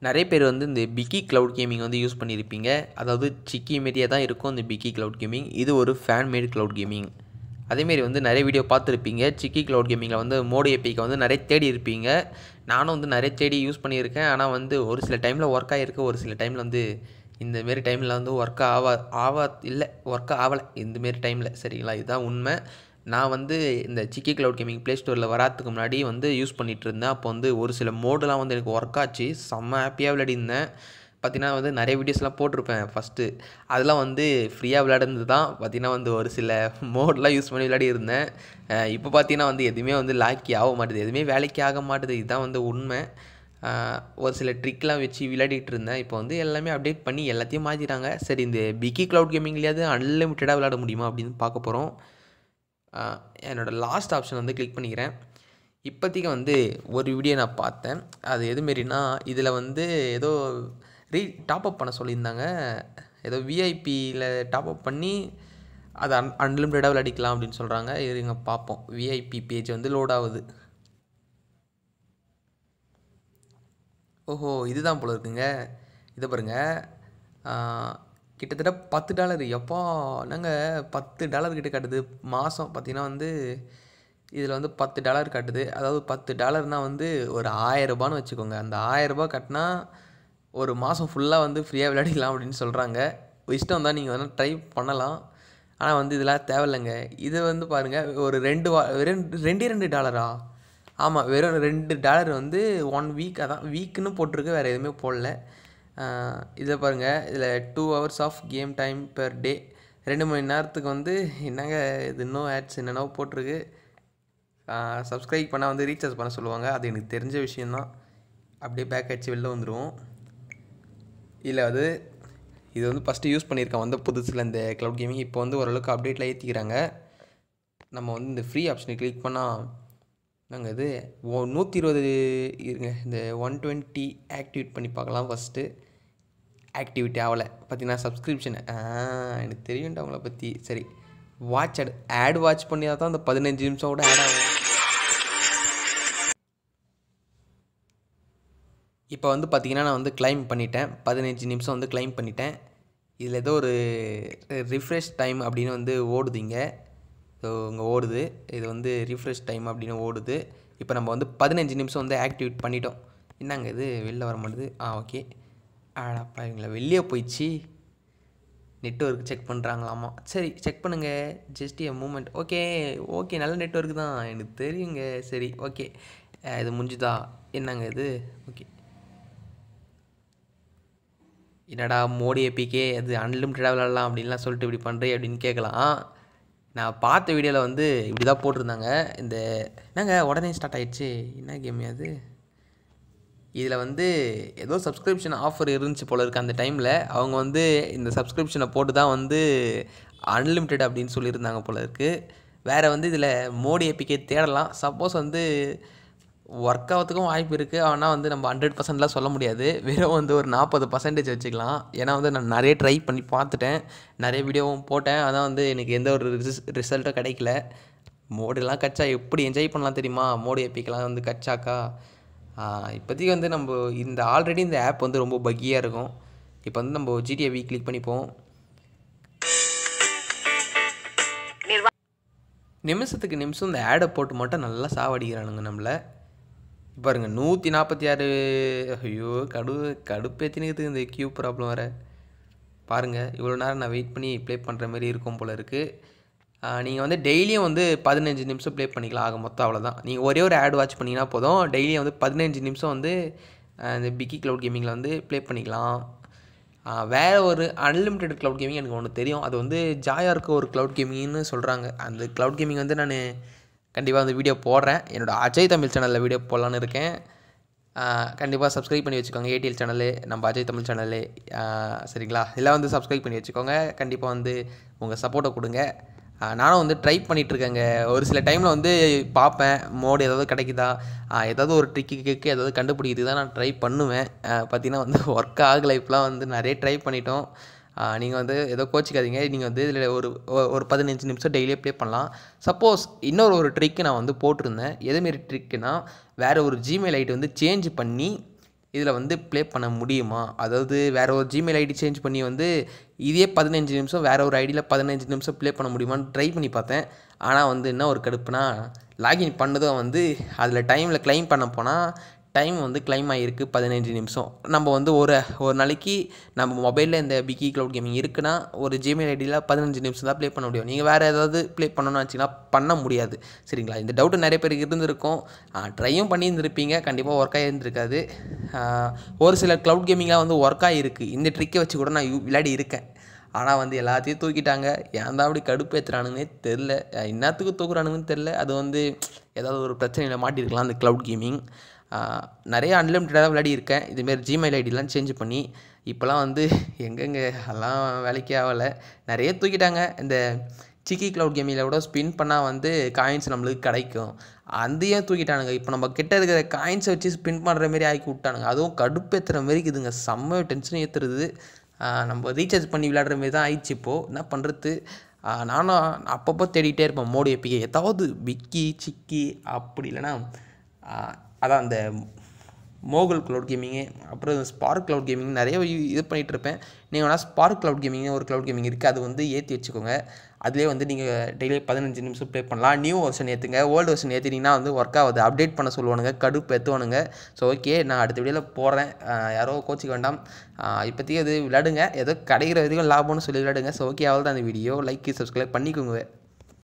நிறைய பேர் வந்து இந்த பிக்கி க்ளவுட் கேமிங் வந்து யூஸ் பண்ணியிருப்பீங்க. அதாவது சிக்கி மாரியே தான் இருக்கும் இந்த பிக்கி க்ளவுட் கேமிங். இது ஒரு ஃபேன் மேட் க்ளவுட் கேமிங். அதேமாரி வந்து நிறைய வீடியோ பார்த்துருப்பீங்க. சிக்கி க்ளவுட் கேமிங்கில் வந்து மோடி ஏபிக்கு வந்து நிறைய தேடி இருப்பீங்க. நானும் வந்து நிறைய தேடி யூஸ் பண்ணியிருக்கேன். ஆனால் வந்து ஒரு சில டைமில் ஒர்க் ஆகிருக்கு, ஒரு சில டைமில் வந்து இந்தமாரி டைமில் வந்து ஒர்க் ஒர்க் ஆகலை இந்தமாரி டைமில். சரிங்களா, இதுதான் உண்மை. நான் வந்து இந்த சிக்கி க்ளவுட் கேமிங் ப்ளே ஸ்டோரில் வராதுக்கு முன்னாடி வந்து யூஸ் பண்ணிகிட்டு இருந்தேன். அப்போ வந்து ஒரு சில மோடெலாம் வந்து எனக்கு ஒர்க் ஆச்சு. செம்ம ஹாப்பியாக விளையாடிருந்தேன். பார்த்தீங்கன்னா வந்து நிறைய வீடியோஸ்லாம் போட்டிருப்பேன் ஃபஸ்ட்டு. அதெல்லாம் வந்து ஃப்ரீயாக விளையாடுறது தான். பார்த்தீங்கன்னா வந்து ஒரு சில மோட்லாம் யூஸ் பண்ணி விளையாடி இருந்தேன். இப்போ பார்த்தீங்கன்னா வந்து எதுவுமே வந்து லாக்கி ஆக மாட்டுது, எதுவுமே வேலைக்கு ஆக மாட்டுது. இதுதான் வந்து உண்மை. ஒரு சில ட்ரிக்லாம் வச்சு விளையாடிட்டு இருந்தேன். இப்போ வந்து எல்லாமே அப்டேட் பண்ணி எல்லாத்தையும் மாற்றிட்டாங்க. சரி, இந்த பிக்கி க்ளவுட் கேமிங்லேயாவது அன்லிமிட்டடாக விளையாட முடியுமா அப்படின்னு பார்க்க போகிறோம். என்னோடய லாஸ்ட் ஆப்ஷன் வந்து கிளிக் பண்ணிக்கிறேன். இப்போதைக்கு வந்து ஒரு வீடியோ நான் பார்த்தேன். அது எதுமாரினா, இதில் வந்து ஏதோ டாப்அப் பண்ண சொல்லியிருந்தாங்க. ஏதோ விஐபியில் டாப்அப் பண்ணி அதை அன்லிமிட்டடாக விளையாடிக்கலாம் அப்படின்னு சொல்கிறாங்க. இருங்க பார்ப்போம். விஐபி பேஜ் வந்து லோட் ஆகுது. ஓஹோ, இதுதான் போல இருக்குங்க. இதை பாருங்கள், கிட்டத்தட்ட $10. எப்போ நாங்கள் $10 கிட்ட காட்டுது. மாதம் பார்த்தீங்கன்னா வந்து இதில் வந்து $10 காட்டுது. அதாவது $10 வந்து ஒரு 1000 ரூபான்னு வச்சுக்கோங்க. அந்த 1000 ரூபா கட்டினா ஒரு மாதம் ஃபுல்லாக வந்து ஃப்ரீயாக விளையாடிக்கலாம் அப்படின்னு சொல்கிறாங்க. இஷ்டம் தான், நீங்கள் வேணால் ட்ரை பண்ணலாம். ஆனால் வந்து இதெல்லாம் தேவையில்லைங்க. இது வந்து பாருங்கள், ஒரு வெறும் $2 ஆமாம், வெறும் $2 வந்து 1 வீக். அதான் வீக்குன்னு போட்டிருக்கு, வேறு எதுவுமே போடல. இதை பாருங்கள், இதில் 2 hours of game time per day. 2 மணி நேரத்துக்கு வந்து என்னங்க இது, இன்னும் ஆட்ஸ் என்னென்னவோ போட்டிருக்கு. சப்ஸ்கிரைப் பண்ணால் வந்து ரீசார்ஜ் பண்ண சொல்லுவாங்க. அது எனக்கு தெரிஞ்ச விஷயந்தான். அப்படியே பேக் அடிச்சு வெளில வந்துடுவோம். இல்லை, இது வந்து ஃபஸ்ட்டு யூஸ் பண்ணியிருக்கேன் வந்த புதுசில் இந்த க்ளவுட் கேமிங். இப்போ வந்து ஓரளவுக்கு அப்டேட்டில் ஏற்றிக்கிறாங்க. நம்ம வந்து இந்த ஃப்ரீ ஆப்ஷனை கிளிக் பண்ணால் நாங்கள் இது 120 இருங்க, இந்த 120 ஆக்டிவேட் பண்ணி பார்க்கலாம். ஃபஸ்ட்டு ஆக்டிவிட்டி ஆகலை. பார்த்தீங்கன்னா சப்ஸ்கிரிப்ஷன் எனக்கு தெரியும்டா அவங்கள பற்றி. சரி, வாட்ச் ஆட் வாட்ச் பண்ணியா தான் அந்த 15 நிமிஷம் கூட ஆட் ஆகும். இப்போ வந்து பார்த்திங்கன்னா நான் வந்து கிளைம் பண்ணிட்டேன். 15 நிமிஷம் வந்து கிளைம் பண்ணிட்டேன். இதில் ஏதோ ஒரு ரிஃப்ரெஷ் டைம் அப்படின்னு வந்து ஓடுதுங்க. ஸோ இங்கே ஓடுது. இது வந்து ரிஃப்ரெஷ் டைம் அப்படின்னு ஓடுது. இப்போ நம்ம வந்து 15 நிமிஷம் வந்து ஆக்டிவேட் பண்ணிட்டோம். என்னங்க இது வெளில வர மாட்டேது. ஓகே. பாருங்களா, வெளியே போயிடுச்சு. நெட்வொர்க் செக் பண்ணுறாங்களாமா. சரி, செக் பண்ணுங்கள். Just a moment. ஓகே, நல்ல நெட்வொர்க் தான், எனக்கு தெரியுங்க. சரி, ஓகே. இது முடிஞ்சுதா? என்னங்க இது? ஓகே. என்னடா மோடி ஏபிக்கே அது அன்லிமிட்டடாக விளாட்லாம் அப்படின்லாம் சொல்லிட்டு இப்படி பண்ணுறேன் அப்படின்னு கேட்கலாம். நான் பார்த்த வீடியோவில் வந்து இப்படி தான் போட்டிருந்தாங்க. என்னங்க உடனே ஸ்டார்ட் ஆகிடுச்சு, என்ன கேம் அது? இதில் வந்து ஏதோ சப்ஸ்கிரிப்ஷன் ஆஃபர் இருந்துச்சு போல இருக்குது. அந்த டைமில் அவங்க வந்து இந்த சப்ஸ்கிரிப்ஷனை போட்டு தான் வந்து அன்லிமிட்டட் அப்படின்னு சொல்லியிருந்தாங்க போல இருக்குது. வேறு வந்து இதில் மோடி ஏபிக்கே தேடலாம். சப்போஸ் வந்து ஒர்க் ஆகிறதுக்கும் வாய்ப்பு இருக்குது. ஆனால் வந்து நம்ம 100%லாம் சொல்ல முடியாது. வெறும் வந்து ஒரு 40% வச்சுக்கலாம். ஏன்னா வந்து நான் நிறைய ட்ரை பண்ணி பார்த்துட்டேன், நிறைய வீடியோவும் போட்டேன். ஆனால் வந்து எனக்கு எந்த ஒரு ரிசல்ட்டும் கிடைக்கல. மோடெல்லாம் கச்சா எப்படி என்ஜாய் பண்ணலாம் தெரியுமா? மோடி ஏபிக்கெலாம் வந்து கச்சாக்கா. இப்போதைக்கு வந்து நம்ம ஆல்ரெடி இந்த ஆப் வந்து ரொம்ப பக்கியாக இருக்கும். இப்போ வந்து நம்ம ஜிடிஏ கிளிக் பண்ணிப்போம். நிமிஷத்துக்கு நிமிஷம் இந்த ஆடை போட்டு மட்டும் நல்லா சாவடிக்கிறானுங்க நம்மளை. பாருங்க 146. ஐயோ, கடுப்பேற்றினுக்குது இந்த கியூ ப்ராப்ளம் வேறு. பாருங்கள், இவ்வளோ நேரம் நான் வெயிட் பண்ணி ப்ளே பண்ணுற மாதிரி இருக்கும் போல் இருக்குது. நீங்கள் வந்து டெய்லியும் வந்து 15 நிமிஷம் ப்ளே பண்ணிக்கலாம். ஆக மொத்தம் அவ்வளோதான். நீங்கள் ஒரே ஒரு ஆட் வாட்ச் பண்ணிங்கன்னா போதும். டெய்லியும் வந்து 15 நிமிஷம் வந்து இந்த பிக்கி க்ளவுட் கேமிங்கில் வந்து ப்ளே பண்ணிக்கலாம். வேறு ஒரு அன்லிமிட்டெட் க்ளவுட் கேமிங் எனக்கு ஒன்று தெரியும். அது வந்து ஜாயாக இருக்க ஒரு க்ளவுட் கேமிங்னு சொல்கிறாங்க. அந்த க்ளவுட் கேமிங் வந்து நான் கண்டிப்பாக அந்த வீடியோ போடுறேன். என்னோடய அஜய் தமிழ் சேனலில் வீடியோ போடலான்னு இருக்கேன். கண்டிப்பாக சப்ஸ்கிரைப் பண்ணி வச்சுக்கோங்க. ஏடிஎல் சேனலு, நம்ம அஜய் தமிழ் சேனலு. சரிங்களா, எல்லாம் வந்து சப்ஸ்கிரைப் பண்ணி வச்சுக்கோங்க. கண்டிப்பாக வந்து உங்கள் சப்போர்ட்டை கொடுங்க. நானும் வந்து ட்ரை பண்ணிகிட்ருக்கேங்க. ஒரு சில டைமில் வந்து பார்ப்பேன் மோடு ஏதாவது கிடைக்குதா, ஏதாவது ஒரு ட்ரிக்கு ஏதாவது கண்டுபிடிக்கிறது தான் நான் ட்ரை பண்ணுவேன். பார்த்தீங்கன்னா வந்து ஒர்க் ஆகலை. இப்போலாம் வந்து நிறைய ட்ரை பண்ணிட்டோம். நீங்கள் வந்து ஏதோ கோச்சிக்காதீங்க. நீங்கள் வந்து இதில் ஒரு 15 நிமிஷம் டெய்லியே ப்ளே பண்ணலாம். சப்போஸ் இன்னொரு ட்ரிக்கு நான் வந்து போட்டிருந்தேன். எதுமாரி ட்ரிக்குனா, வேறு ஒரு ஜிமெயில் ஐடி வந்து சேஞ்ச் பண்ணி இதில் வந்து ப்ளே பண்ண முடியுமா? அதாவது வேறு ஒரு ஜிமெயில் ஐடி சேஞ்ச் பண்ணி வந்து இதே 15 நிமிஷம் வேறு ஒரு ஐடியில் 15 நிமிஷம் ப்ளே பண்ண முடியுமான்னு ட்ரை பண்ணி பார்த்தேன். ஆனால் வந்து என்ன ஒரு கடுப்புனா, லாகின் பண்ணதும் வந்து அதில் டைமில் க்ளைம் பண்ண போனால் டைம் வந்து க்ளைம் ஆகிருக்கு 15 நிமிஷம். நம்ம வந்து ஒரு நாளைக்கு நம்ம மொபைலில் இந்த பிக்கி க்ளவுட் கேமிங் இருக்குன்னா ஒரு ஜிமெயில் ஐடியில் 15 நிமிஷம் தான் ப்ளே பண்ண முடியும். நீங்கள் வேறு ஏதாவது ப்ளே பண்ணணும்னு வச்சிங்கன்னா பண்ண முடியாது. சரிங்களா? இந்த டவுட்டு நிறைய பேருக்கு இருந்திருக்கும். ட்ரையும் பண்ணியிருந்திருப்பீங்க. கண்டிப்பாக ஒர்க் ஆகியிருந்திருக்காது. ஒரு சில க்ளவுட் கேமிங்லாம் வந்து ஒர்க் ஆகிருக்கு. இந்த ட்ரிக்கை வச்சு கூட நான் விளையாடி இருக்கேன். ஆனால் வந்து எல்லாத்தையும் தூக்கிட்டாங்க. ஏன் தான் அப்படி கடுப்பு ஏற்றுறானுங்கன்னே தெரில. என்னத்துக்கு தூக்குறானுங்கன்னு தெரில. அது வந்து ஏதாவது ஒரு பிரச்சனையில் மாட்டியிருக்கலாம் அந்த க்ளவுட் கேமிங். நிறைய அன்லிமிட்டடாக விளையாடி இருக்கேன் இதுமாரி ஜிமெயில் ஐடிலாம் சேஞ்ச் பண்ணி. இப்போலாம் வந்து எங்கெங்கே எல்லாம் வேலைக்கே ஆகலை. நிறைய தூக்கிட்டாங்க. இந்த சிக்கி க்ளவுட் கேமிங்கில் கூட ஸ்பின் பண்ணால் வந்து காயின்ஸ் நம்மளுக்கு கிடைக்கும். அதையும் தூக்கிட்டானுங்க. இப்போ நம்ம கிட்ட இருக்கிற காயின்ஸை வச்சு ஸ்பின் பண்ணுற மாரி ஆக்கி விட்டானுங்க. அதுவும் கடுப்பேற்றுற மாரி இருக்குதுங்க. செம்ம டென்ஷன் ஏற்றுறது. நம்ம ரீசார்ஜ் பண்ணி விளையாடுற மாரி தான் ஆயிடுச்சு இப்போது. என்ன பண்ணுறது? நானும் அப்பப்போ தேடிகிட்டே இருப்பேன் மோடி ஏபிகே. ஏதாவது பிக்கி சிக்கி அப்படி இல்லைன்னா அதான் அந்த மோகல் க்ளவுட் கேமிங்கு, அப்புறம் ஸ்பார்க் க்ளவுட் கேமிங் நிறைய இது பண்ணிகிட்ருப்பேன். நீங்கள் வேணால் ஸ்பார்க் க்ளவுட் கேமிங்னு ஒரு க்ளவுட் கேமிங் இருக்குது. அது வந்து ஏற்றி வச்சுக்கோங்க. அதிலே வந்து நீங்கள் டெய்லி 15 நிமிஷம் ப்ளே பண்ணலாம். நியூ வெர்ஷன் ஏற்றுங்க. ஓல்டு வெர்ஷன் ஏற்றிட்டிங்கன்னா வந்து ஒர்க் ஆகுது. அப்டேட் பண்ண சொல்லுவானுங்க. கடுப்பு ஏற்றுவானுங்க. ஸோ ஓகே, நான் அடுத்த வீடியோவில் போடுறேன். யாரோ கோச்சிக்க வேண்டாம். இப்போதைக்கு அது விளையாடுங்க. ஏதோ கிடைக்கிற வரைக்கும் லாபம்னு சொல்லி விளையாடுங்க. ஸோ ஓகே, அவ்வளோ தான் அந்த வீடியோ. லைக் சப்ஸ்கிரைப் பண்ணிக்கோங்க.